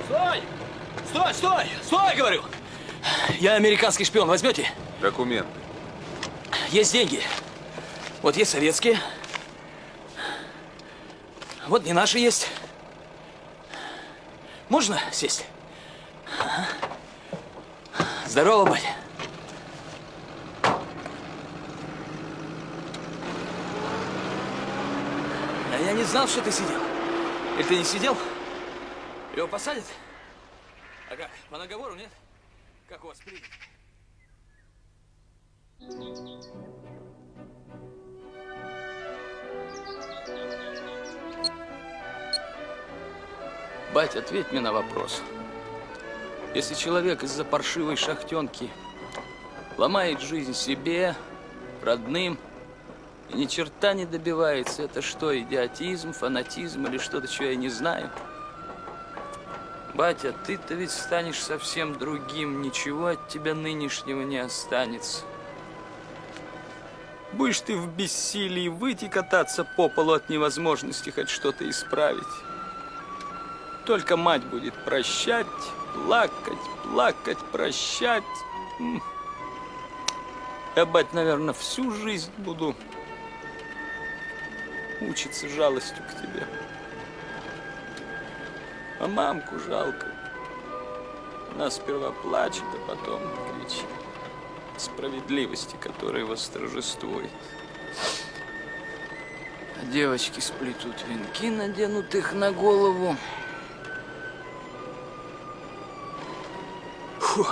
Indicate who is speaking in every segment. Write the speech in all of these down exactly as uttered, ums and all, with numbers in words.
Speaker 1: Стой! Стой, стой! Стой, говорю! Я американский шпион, возьмете?
Speaker 2: Документы.
Speaker 1: Есть деньги. Вот есть советские. Вот не наши есть. Можно сесть? Ага. Здорово, батя. А я не знал, что ты сидел. Или ты не сидел? Его посадят? А как? По наговору, нет? Как у вас принято? Бать, ответь мне на вопрос. Если человек из-за паршивой шахтенки ломает жизнь себе, родным, и ни черта не добивается, это что, идиотизм, фанатизм или что-то, чего я не знаю? Батя, ты-то ведь станешь совсем другим, ничего от тебя нынешнего не останется. Будешь ты в бессилии выйти кататься по полу от невозможности хоть что-то исправить. Только мать будет прощать, плакать, плакать, прощать. Я, бать, наверное, всю жизнь буду мучиться жалостью к тебе. А мамку жалко. Она сперва плачет, а потом кричит. Справедливости, которая восторжествует. А девочки сплетут венки, наденут их на голову. Фу.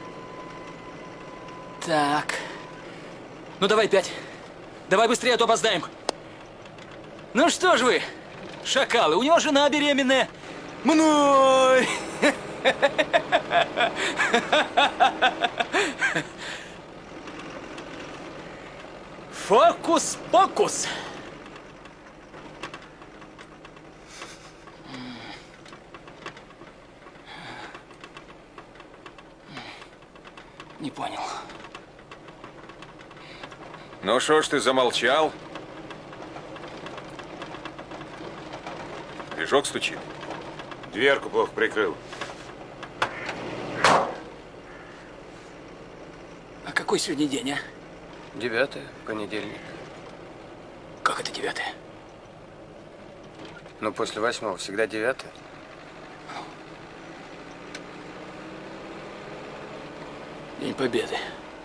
Speaker 1: Так. Ну, давай пять. Давай быстрее, а то опоздаем. Ну что ж вы, шакалы, у него жена беременная. Мной! Фокус-покус! Не понял.
Speaker 2: Ну что ж ты замолчал? Движок стучит.
Speaker 3: Дверку плохо прикрыл.
Speaker 1: А какой сегодня день, а?
Speaker 4: Девятое, понедельник.
Speaker 1: Как это девятое?
Speaker 4: Ну, после восьмого всегда девятое.
Speaker 1: День Победы.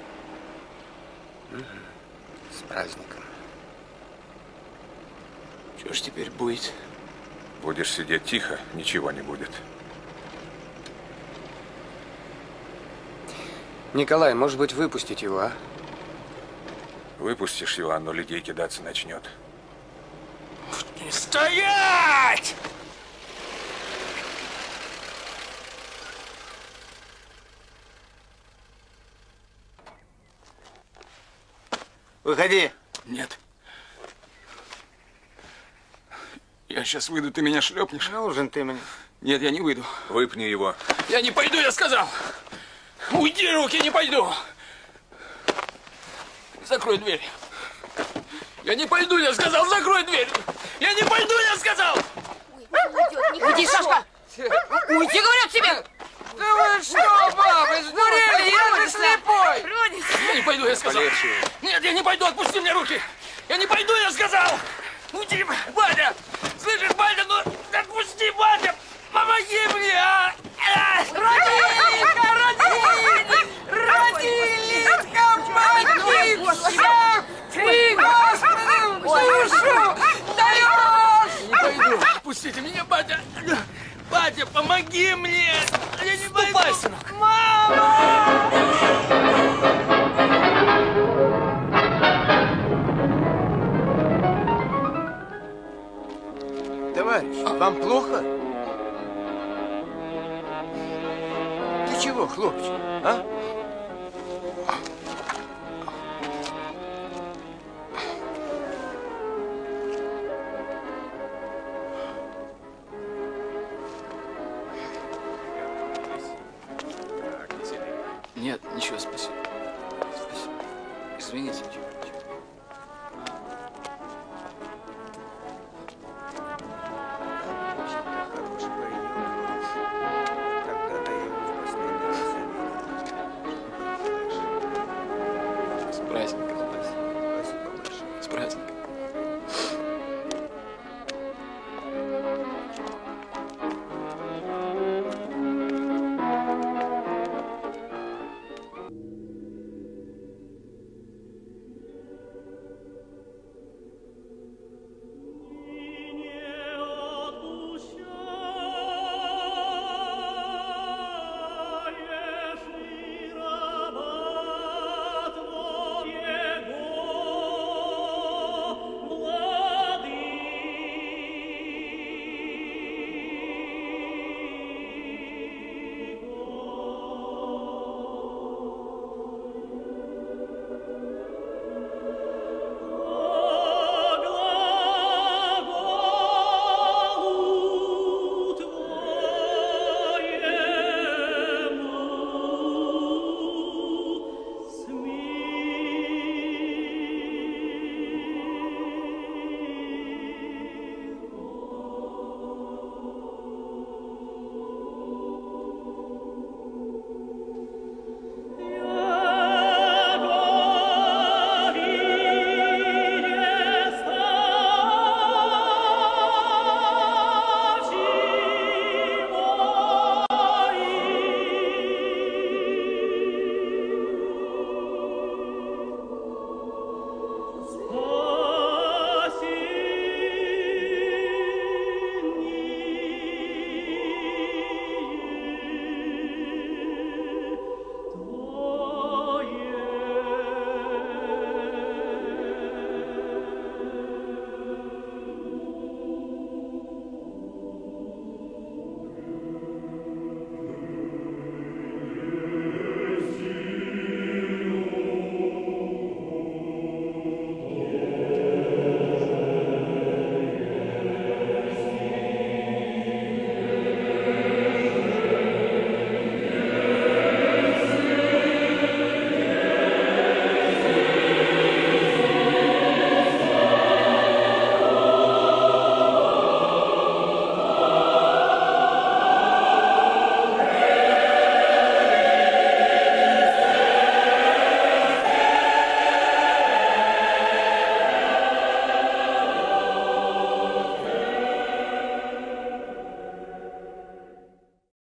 Speaker 4: Угу. С праздником.
Speaker 1: Что ж теперь будет?
Speaker 2: Будешь сидеть тихо, ничего не будет.
Speaker 4: Николай, может быть, выпустить его, а?
Speaker 2: Выпустишь его, оно людей кидаться начнет.
Speaker 1: Стоять!
Speaker 3: Выходи.
Speaker 1: Нет. Я сейчас выйду, ты меня шлепнешь.
Speaker 4: Нужен ты мне.
Speaker 1: Нет, я не выйду.
Speaker 2: Выпни его.
Speaker 1: Я не пойду, я сказал. Уйди, руки, не пойду. Закрой дверь. Я не пойду, я сказал, закрой дверь. Я не пойду, я сказал.
Speaker 5: Ой, уйдет, не Уйди, Сашка. Уйди, говорят тебе.
Speaker 4: Да вы что, бабы, сдурели? Я же слепой.
Speaker 1: Я не пойду, я сказал.
Speaker 2: Полегче.
Speaker 1: Нет, я не пойду, отпусти мне руки. Я не пойду, я сказал. Уйди, Батя. Слышишь, Батя, ну отпусти, Батя. Помоги мне, а.
Speaker 5: Родилька, родилька, родилька,
Speaker 4: Ты, Господи, душу даешь!
Speaker 1: Не пойду. Отпустите меня, Батя. Батя, помоги мне. Я не пойду. Сынок.
Speaker 5: мама!
Speaker 4: Товарищ, вам плохо? Ты чего, хлопчик, а?
Speaker 1: Нет, ничего, спасибо. Спасибо. Извините, девочки.